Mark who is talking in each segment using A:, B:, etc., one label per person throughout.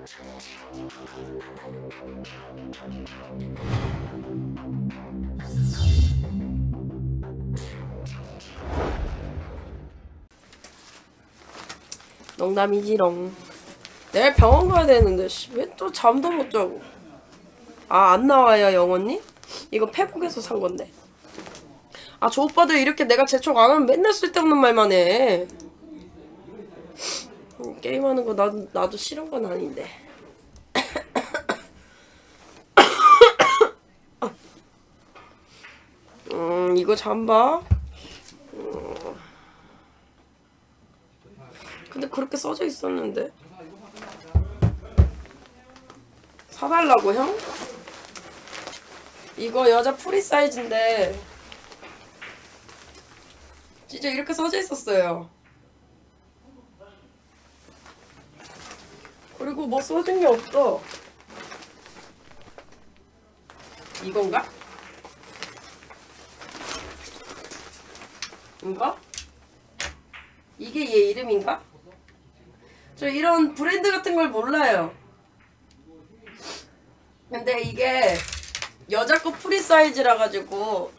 A: 농담이지롱. 내일 병원 가야 되는데 왜 또 잠도 못 자고. 아, 안 나와요 영원님? 이거 페북에서 산 건데. 아, 저 오빠들 이렇게 내가 재촉 안 하면 맨날 쓸데없는 말만 해. 게임하는 거 나도 싫은 건 아닌데. 이거 잠바. 근데 그렇게 써져 있었는데. 사달라고 형? 이거 여자 프리 사이즈인데 진짜 이렇게 써져 있었어요. 그리고 뭐 써진 게 없어. 이건가? 이거? 이게 얘 이름인가? 저 이런 브랜드 같은 걸 몰라요. 근데 이게 여자 거 프리 사이즈라 가지고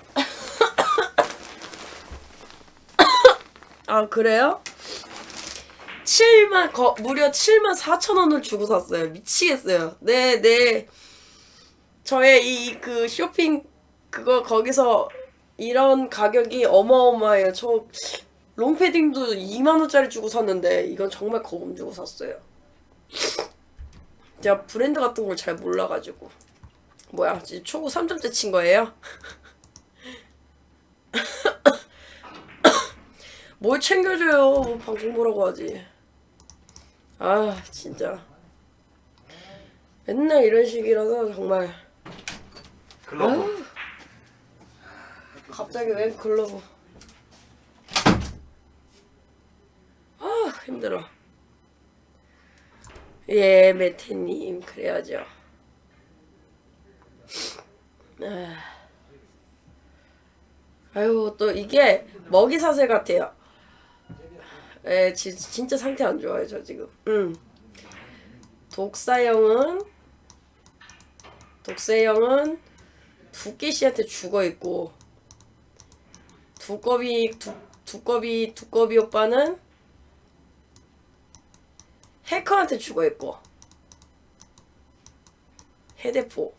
A: 아, 그래요? 무려 74,000원을 주고 샀어요. 미치겠어요. 네. 저의 그 쇼핑 그거 거기서 이런 가격이 어마어마해요. 저 롱패딩도 2만원짜리 주고 샀는데 이건 정말 거금 주고 샀어요. 제가 브랜드 같은 걸 잘 몰라가지고. 뭐야, 지금 초구 3점째 친 거예요? 뭘 챙겨줘요. 방송 보라고 하지. 아, 진짜. 맨날 이런 식이라서 정말.
B: 글러브.
A: 갑자기 왜 글러브. 아, 힘들어. 예, 메테님, 그래야죠. 아유, 또 이게 먹이사슬 같아요. 예, 진짜 상태 안 좋아요, 저 지금. 독사형은 두끼씨한테 죽어있고, 두꺼비 오빠는 해커한테 죽어있고, 헤데포.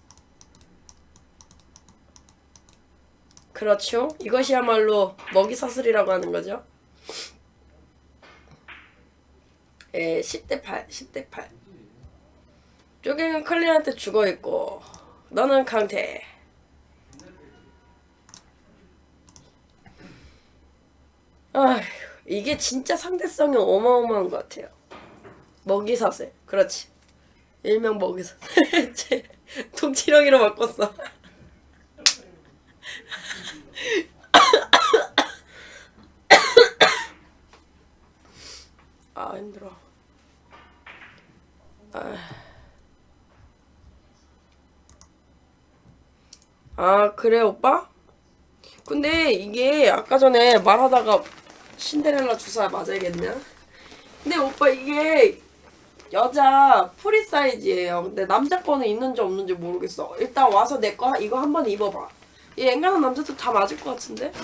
A: 그렇죠? 이것이야말로 먹이사슬이라고 하는 거죠. 예, 10대8. 쪼갱은 클리한테 죽어있고, 너는 강태. 아휴, 이게 진짜 상대성이 어마어마한 것 같아요. 먹이사슬. 그렇지. 일명 먹이사슬. 제 동치렁이로 바꿨어. 아, 힘들어. 아, 그래 오빠? 근데 이게 아까 전에 말하다가 신데렐라 주사 맞아야겠냐? 근데 오빠 이게 여자 프리 사이즈예요. 근데 남자 거는 있는지 없는지 모르겠어. 일단 와서 내 거 이거 한번 입어봐. 이 앵간한 남자도 다 맞을 것 같은데?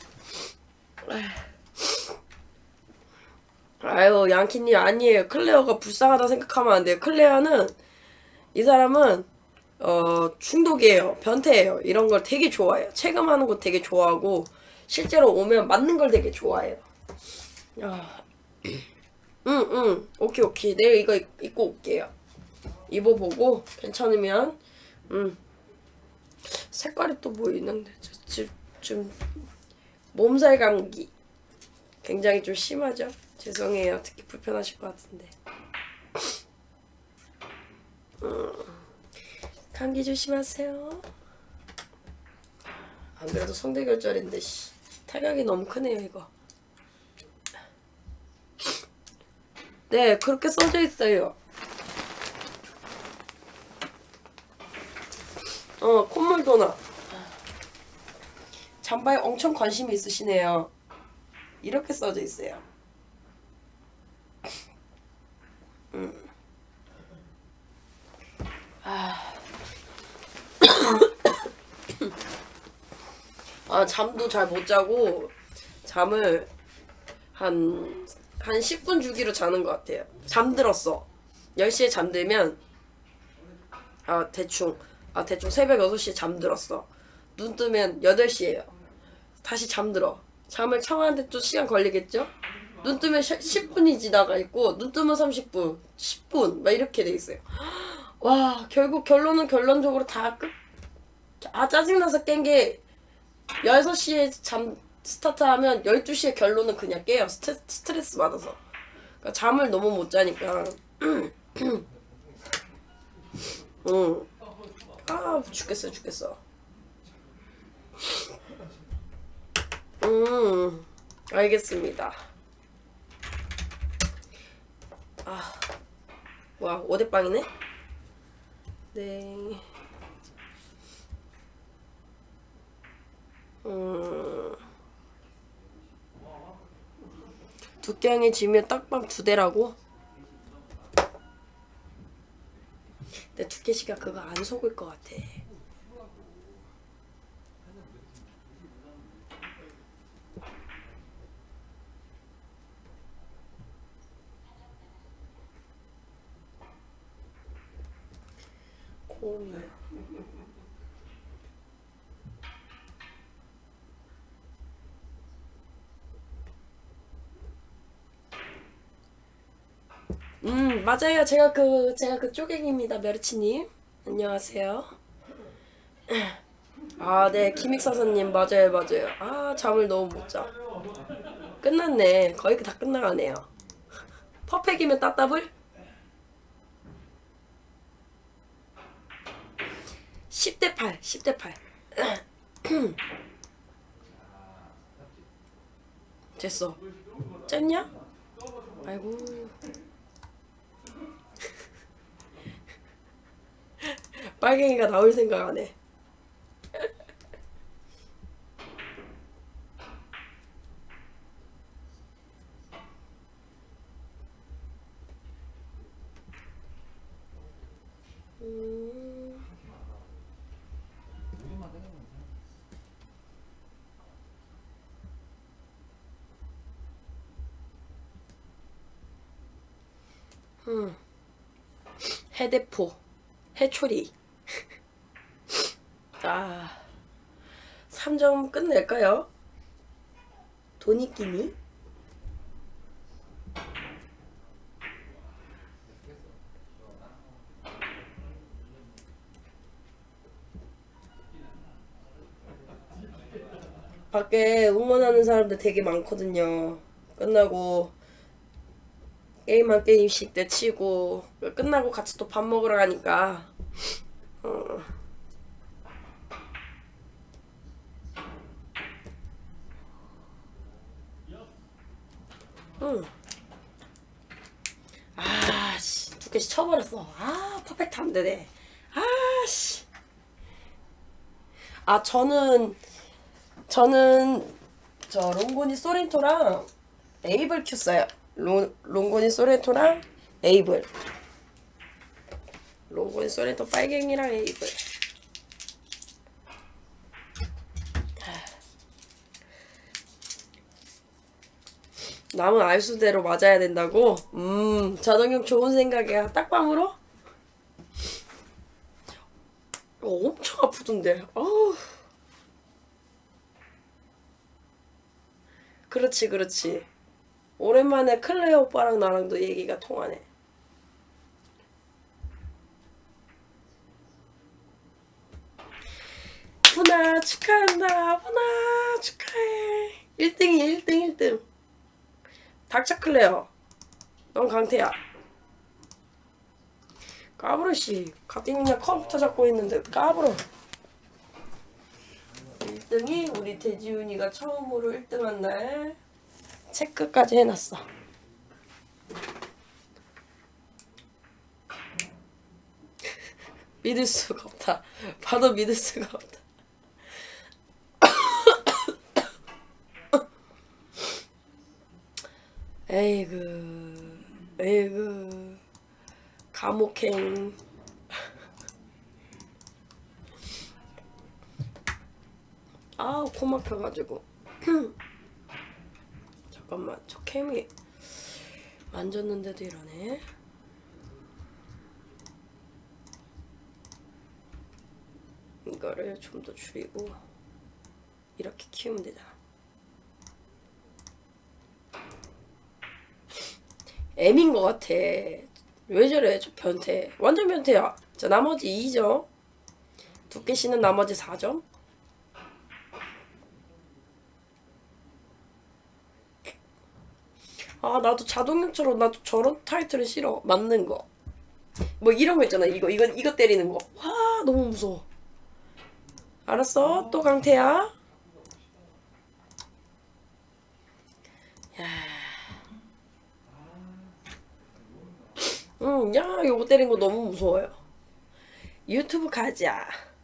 A: 아유, 양키님 아니에요. 클레어가 불쌍하다 생각하면 안 돼요. 클레어는 이 사람은 중독이에요. 변태예요. 이런 걸 되게 좋아해요. 체감하는 거 되게 좋아하고 실제로 오면 맞는 걸 되게 좋아해요. 오케이. 내일 이거 입고 올게요. 입어보고 괜찮으면 색깔이 또 뭐 있는데 좀 몸살 감기 굉장히 좀 심하죠? 죄송해요. 듣기 불편하실 것 같은데. 감기 조심하세요. 안 그래도 성대결절인데 타격이 너무 크네요 이거. 네, 그렇게 써져 있어요. 콧물 도나. 잠바에 엄청 관심이 있으시네요. 이렇게 써져 있어요. 잠도 잘 못 자고 잠을 한 10분 주기로 자는 것 같아요. 잠들었어. 10시에 잠들면 대충 새벽 6시에 잠들었어. 눈 뜨면 8시에요. 다시 잠들어. 잠을 청하는데 또 시간 걸리겠죠? 눈 뜨면 10분이 지나가 있고 눈 뜨면 30분, 10분 막 이렇게 돼 있어요. 와, 결국 결론적으로 다 짜증나서 깬 게 6시에 잠 스타트하면 12시에 결론은 그냥 깨요. 스트레스 받아서. 그러니까 잠을 너무 못 자니까. 죽겠어. 알겠습니다. 와, 오대빵이네? 네. 두께양이 지면 딱밤 2대라고? 근데 두께씨가 그거 안 속을 것 같아. 곰이야. 맞아요. 제가 그 쪼갱입니다. 메르치님. 안녕하세요. 네. 김익사사님, 맞아요. 잠을 너무 못 자. 끝났네. 거의 다 끝나가네요. 퍼펙이면 따따블? 10대8. 됐어. 쨌냐? 아이고. 빨갱이가 나올 생각 안 해. 해대포, 해초리. 3점 끝낼까요? 돈이 끼니? 밖에 응원하는 사람들 되게 많거든요. 끝나고 게임 한 게임씩 내치고 끝나고 같이 또 밥 먹으러 가니까 씨, 2개씩 쳐버렸어. 퍼펙트 안 되네. 씨. 저는 저 롱고니 소렌토랑 에이블 큐 써요. 롱고니 소렌토랑 에이블. 롱고니 소렌토 빨갱이랑 에이블. 남은 알수대로 맞아야 된다고? 자동형 좋은 생각이야. 딱밤으로? 엄청 아프던데. 그렇지. 오랜만에 클레어 오빠랑 나랑도 얘기가 통하네. 푸나 축하한다. 푸나 축하해. 1등이야 1등. 닥쳐 클레어. 넌 강태야. 까불어씨. 갑자기 그냥 컴퓨터 잡고 있는데 까불어. 1등이 우리 대지훈이가 처음으로 1등한 날 체크까지 해놨어. 믿을 수가 없다. 봐도 믿을 수가 없다. 에이그 감옥행. 아, 코 막혀가지고. 잠깐만, 저 캠이 만졌는데도 이러네. 이거를 좀 더 줄이고 이렇게 키우면 되잖아. M인 것 같아. 왜 저래, 저 변태. 완전 변태야. 자, 나머지 2점. 두께씨는 나머지 4점. 아, 나도 자동형처럼 나도 저런 타이틀은 싫어. 맞는 거. 뭐 이런 거 있잖아. 이거 때리는 거. 와, 너무 무서워. 알았어. 또 강태야. 야. 야, 요거 때린 거 너무 무서워요. 유튜브 가자.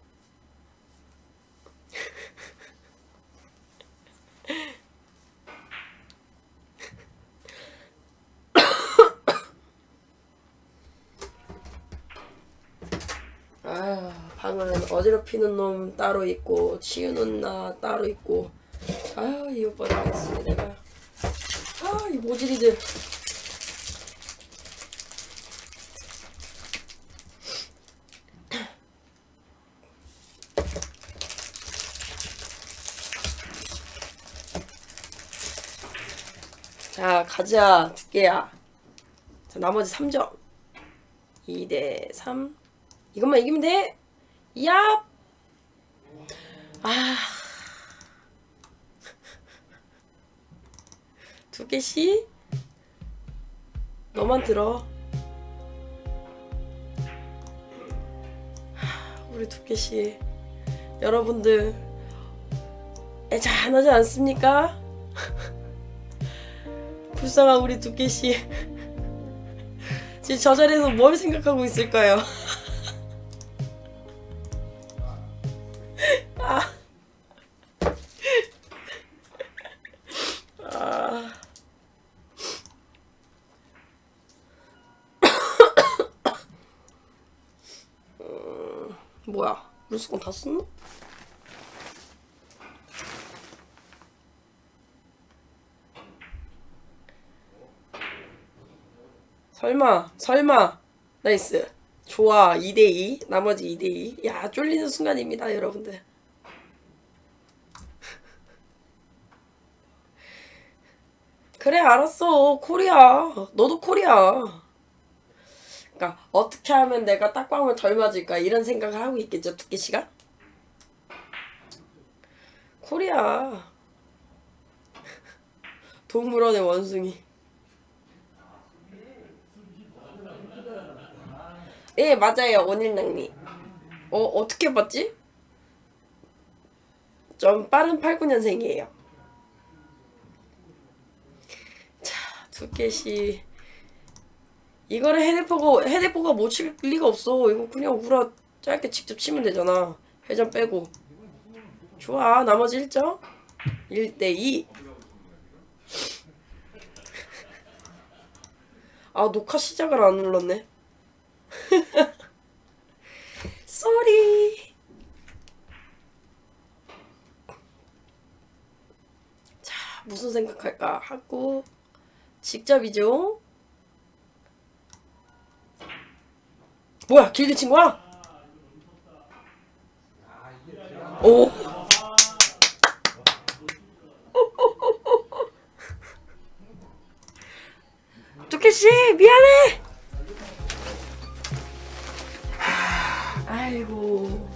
A: 아, 방은 어지럽히는 놈 따로 있고 치우는 나 따로 있고. 아, 이 오빠 나왔으니 내가. 아, 이 모질이들. 자, 가자. 두께야. 자, 나머지 3점. 2대 3. 이것만 이기면 돼. 얍. 아. 두께씨. 너만 들어. 우리 두께씨. 여러분들 애잔하지 않습니까? 불쌍한 우리 두께씨. 지금 저 자리에서 뭘 생각하고 있을까요? 아. 아. 뭐야? 물수건 다 썼나? 설마. 나이스. 좋아. 2대2. 나머지 2대2. 야, 쫄리는 순간입니다, 여러분들. 그래, 알았어. 코리아. 너도 코리아. 그러니까 어떻게 하면 내가 딱밤을 덜 맞을까 이런 생각을 하고 있겠죠, 두께씨가? 코리아. 동물원의 원숭이. 예, 맞아요. 원일낭님. 어떻게 봤지? 좀 빠른 89년생이에요. 자, 두께씨. 이거를 헤드포가 못 칠 리가 없어. 이거 그냥 우라 짧게 직접 치면 되잖아. 회전 빼고. 좋아. 나머지 1점. 1대2. 아, 녹화 시작을 안 눌렀네. 쏘리. 자, 무슨 생각할까 하고 직접이죠. 뭐야, 길게 친 거야? 오. 두께씨 미안해. 아이고.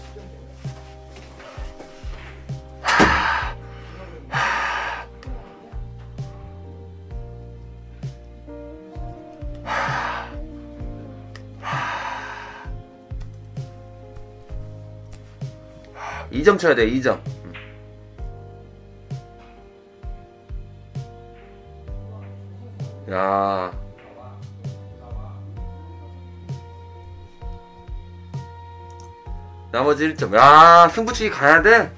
B: 이 점 쳐야 돼. 2점. 야. 나머지 1점. 야, 승부치기 가야 돼.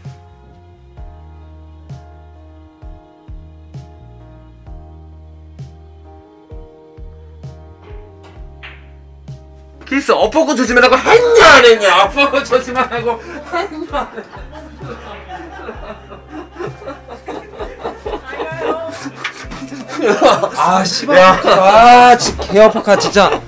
B: 키스 어퍼컷 조심하라고 했냐 안 했냐? 어퍼컷 조심하라고 했냐 안 했냐?
C: 아 씨발.
B: 야.
C: 아 진짜 개어퍼카 진짜.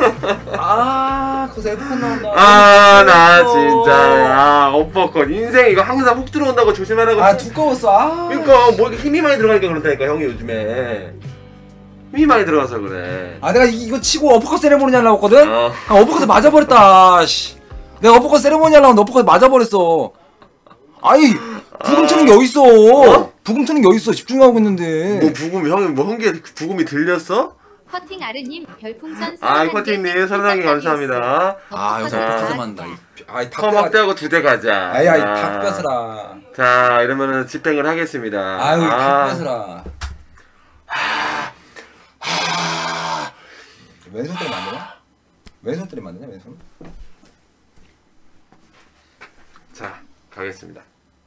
C: 아 거기서 에어컨 나온다.
B: 아, 나 진짜. 어퍼컷. 인생 이거 항상 훅 들어온다고 조심하라고.
C: 아 두꺼웠어. 아.
B: 그러니까 뭐 이렇게 힘이 많이 들어가니까 그렇다니까 형이 요즘에. 힘이 많이 들어가서 그래.
C: 아 내가 이거 치고 어퍼컷 세레모니 하려고 했거든?
B: 어.
C: 아 어퍼컷 맞아버렸다. 씨. 내가 어퍼컷 세레모니 하려고 했는데 어퍼컷 맞아버렸어. 아니 부금 트는 게 어딨어.
B: 어?
C: 부금 트는 게 어딨어. 집중하고 있는데.
B: 뭐 부금 형이 뭐 한 개 부금이 들렸어?
D: 커팅 아르님 별풍선
B: 아, 커팅님 30개 감사합니다.
C: 아 여기서
B: 아.
C: 어퍼컷 맞는다. 아이
B: 컴 확대하고 2대 가자.
C: 아이
B: 아.
C: 닭뼈스라.
B: 자, 이러면은 집행을 하겠습니다.
C: 아유 닭뼈스라. 왼손 때리면 안 되나? 왼손 때리면 안 되냐 왼손?
B: 자, 가겠습니다.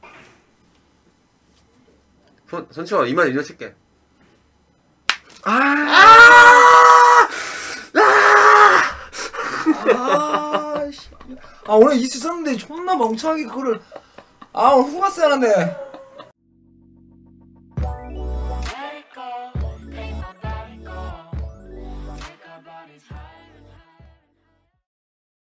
B: 손치워 이만 일로 칠게.
C: 아 오늘 이스 썼는데 존나 멍청하게 그거를 아 오늘 후가 써야 하는데